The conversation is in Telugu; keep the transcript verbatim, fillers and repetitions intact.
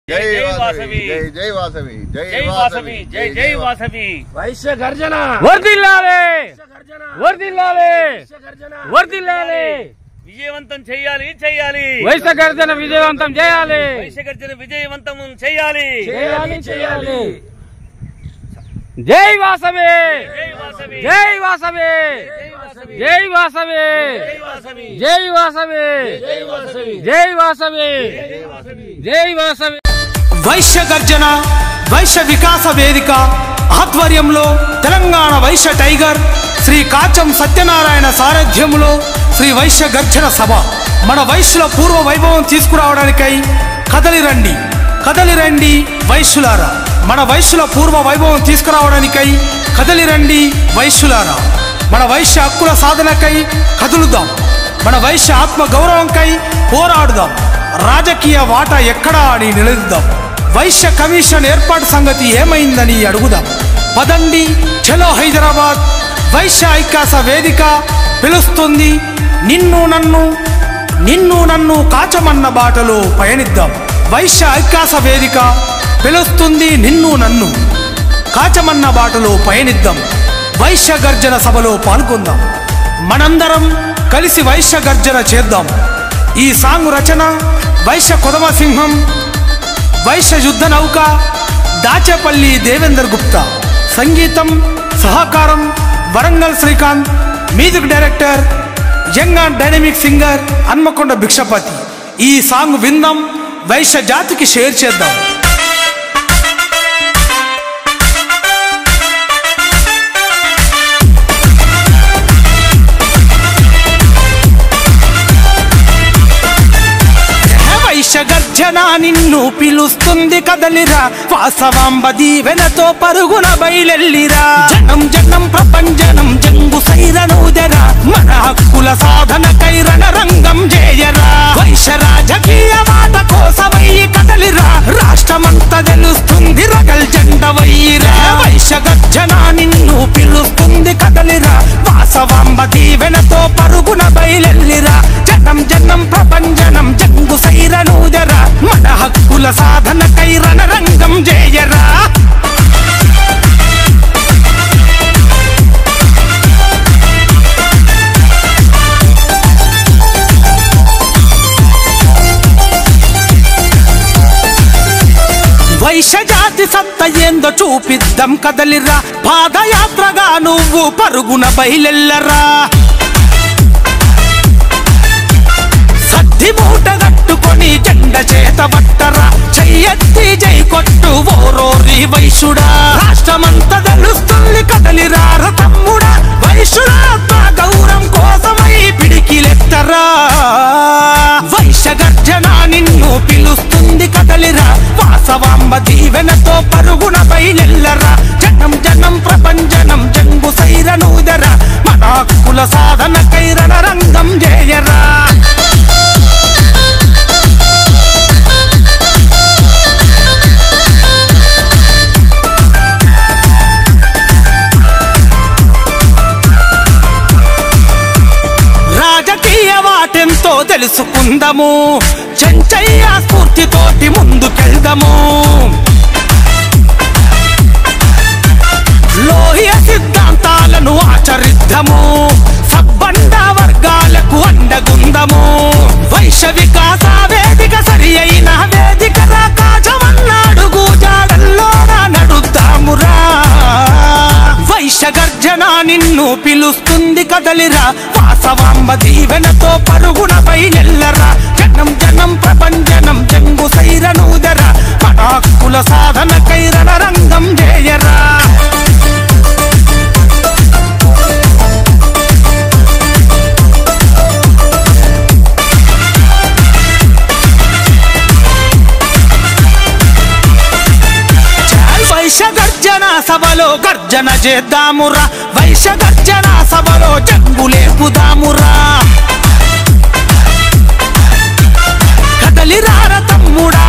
జై వాసవి జై జై వాసవి జై జై వాసవి జై జై వాసవి వైశ్య గర్జన వర్ధిల్లాలి వర్ధిల్లాలి వర్ధిల్లాలి విజయవంతం చేయాలి చేయాలి వైశ్య గర్జన విజయవంతం చేయాలి వైశ్య గర్జన విజయవంతం చేయాలి చేయాలి చేయాలి జై వాసవి జై వాసవి జై వాసవి జై వాసవి జై వాసవి జై వాసవి జై వాసవి వైశ్య గర్జన వైశ్య వికాస వేదిక ఆధ్వర్యంలో తెలంగాణ వైశ్య టైగర్ శ్రీ కాచం సత్యనారాయణ సారథ్యంలో శ్రీ వైశ్య గర్జన సభ మన వైశ్యుల పూర్వ వైభవం తీసుకురావడానికై కదలి రండి కదలి రండి వైశ్యులారా మన వైశ్యుల పూర్వ వైభవం తీసుకురావడానికై కదలి రండి వైశ్యులారా మన వైశ్య హక్కుల సాధనకై కదులుదాం మన వైశ్య ఆత్మ గౌరవంకై పోరాడుదాం రాజకీయ వాటా ఎక్కడా అని నిలదీద్దాం వైశ్య కమిషన్ ఏర్పాటు సంగతి ఏమైందని అడుగుదాం పదండి చలో హైదరాబాద్ వైశ్య ఐకాస వేదిక పిలుస్తుంది నిన్ను నన్ను నిన్ను నన్ను కాచమన్న బాటలో పయనిద్దాం వైశ్య ఐకాస వేదిక పిలుస్తుంది నిన్ను నన్ను కాచమన్న బాటలో పయనిద్దాం వైశ్య గర్జన సభలో పాల్గొందాం మనందరం కలిసి వైశ్య గర్జన చేద్దాం ఈ సాంగ్ రచన వైశ్య కొదమ సింహం వైశ్య యుద్ధ నౌక దాచేపల్లి దేవేందర్ గుప్తా సంగీతం సహకారం Warangal Srikanth music director young and dynamic singer Hanamkonda Bhikshapathi ఈ సాంగ్ విందాం వైశ్య జాతికి షేర్ చేద్దాం గర్జన నిన్ను పిలుస్తుంది కదలిరా వాసవాంబ దీవెనతో పరుగున బయలెల్లిరా జనం జనం ప్రపంచనం జంగు సైరనూదెరా మన హక్కుల సాధనకై రణరంగం చేయరా వైశ్య రాజకీయ మాట కోసమై కదలిరా రాష్ట్రమంతా తెలుస్తుంది రగల్ జెండ వయ్యిరా వైశ్య గర్జన నిన్ను పిలుస్తుంది కదలిరా వాసవాంబ దీవెనతో పరుగున బయలెల్లిరా జనం జనం ప్రపంచనం జంగు సైరనూదెరా మన హక్కుల సాధనకై రణరంగం చేయరా వైశ్య జాతి సత్త ఏందో చూపిద్దాం కదలిరా పాదయాత్రగా నువ్వు పరుగున బయలెల్లరా సద్ది మూట కట్టుకొని జెండ చేత పట్టరా చెయ్యెత్తి జై కొట్టు ఓరోరి వైశ్యుడా రాష్ట్రమంతా తెలుస్తుంది కదలిరా తమ్ముడా వైశ్యుడా గౌరవం కోసమై పిడికిలెత్తరా వైశ్య గర్జన నిన్ను పిలుస్తుంది కదలిరా వాసవాంబ దీవెనతో పరుగున బయలెల్లరా జనం జనం ప్రపంచనం జంగు సైరనూదెరా మన హక్కుల సాధనకై రణరంగం చేయరా వాటెంతో తెలుసుకుందాము చెంచయ్య స్ఫూర్తితోటి ముందుకెళ్దాము లోహియ సిద్ధాంతాలను ఆచరిద్దాము సబ్బండ వర్గాలకు అండగుందము వైశ్య వికాస వేదిక సరి అయిన వేదిక రాకాచమన్నాడుగు జాడల్లోనా నడుద్దామురా వైశ్య గర్జన నిన్ను పిలుస్తుంది కదలిరా వాసవాంబ దీవెనతో పరుగున బయలెల్లరా జనం జనం ప్రపంచనం జంగు సైరనూదెరా మన హక్కుల సాధనకై రణరంగం చేయరా వైశ్య గర్జన సభలో గర్జన చేద్దామురా వైశ్య గర్జన సభలో జంగులేపుదామురా కదలిరార తమ్ముడా